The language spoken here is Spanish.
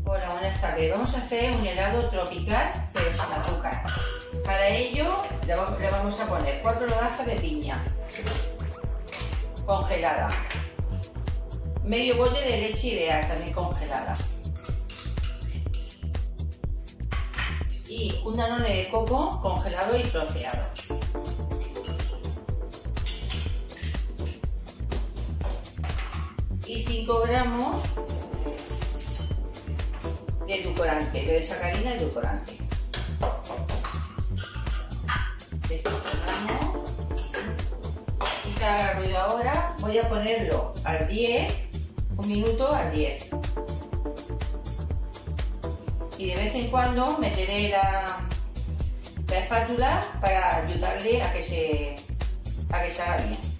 Hola, buenas tardes. Vamos a hacer un helado tropical, pero sin azúcar. Para ello le vamos a poner 4 rodajas de piña congelada, medio bote de leche ideal también congelada y un danone de coco congelado y troceado. Y 5 gramos de edulcorante, de sacarina y edulcorante. Descongelamos. Y que haga ruido ahora, voy a ponerlo al 10, un minuto al 10. Y de vez en cuando meteré la espátula para ayudarle a que se haga bien.